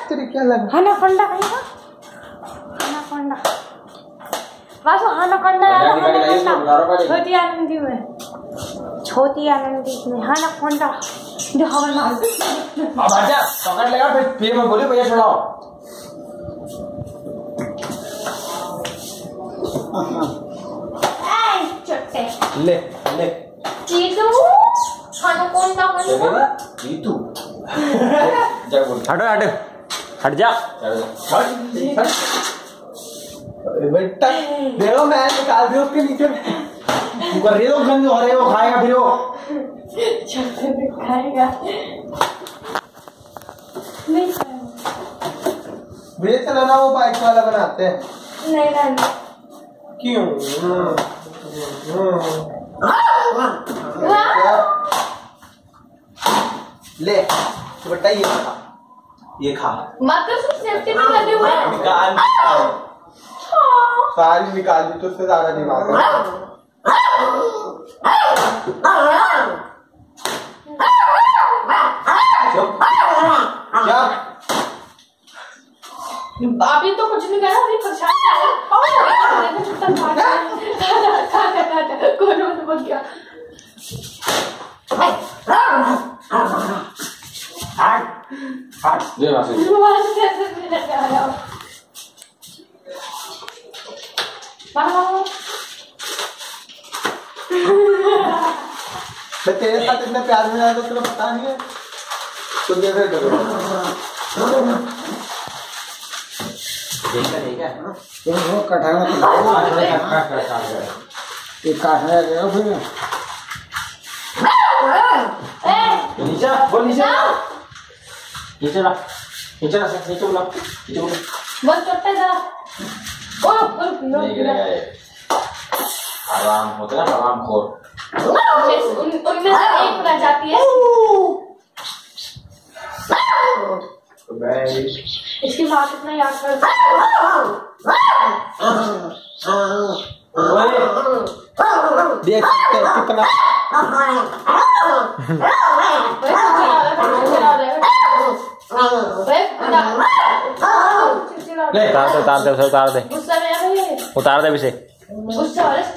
तेरे क्या लगा? हानाकोंडा कहीं का? हानाकोंडा। वासु हानाकोंडा हानाकोंडा। छोटी आनंदी में। छोटी आनंदी में हानाकोंडा। जो हवा में। अब आजा पकड़ लेगा फिर मैं बोली भैया छोड़ाओ। चट्टे। ले ले। चीतू। हानाकोंडा कहीं चीतू। जा बोल। हटो हटो हट जा। बेटा देखो मैं निकाल दिया उसके नीचे। तू कर रही हो गंद हो रहे हो खाएगा फिर वो। चट्टे खाएगा। नहीं बेच लेना वो बाइक वाला बनाते हैं। नहीं नहीं। क्यों? ले बेटा ये खा। मतलब सेफ्टी में लगे हुए हैं। निकाल सारी निकाल दी तो उससे ज्यादा दिमाग है। अभी तो कुछ नहीं करा, अभी परेशान तेरे साथ इतना प्यार में आया तो तुम्हें पता नहीं है। तुम ये फिर वो कटाना ये काटने गया फिर नीचे बोल नीचे नीचे ला नीचे ला नीचे बोला नीचे बोला बस चट्टे जरा आराम होता है आराम खोर उनमें से एक रह जाती है। इसकी माँ कितना याद करती देख कितना उतार दे गुस्सा में उतार दे इसे। गुस्सा वाले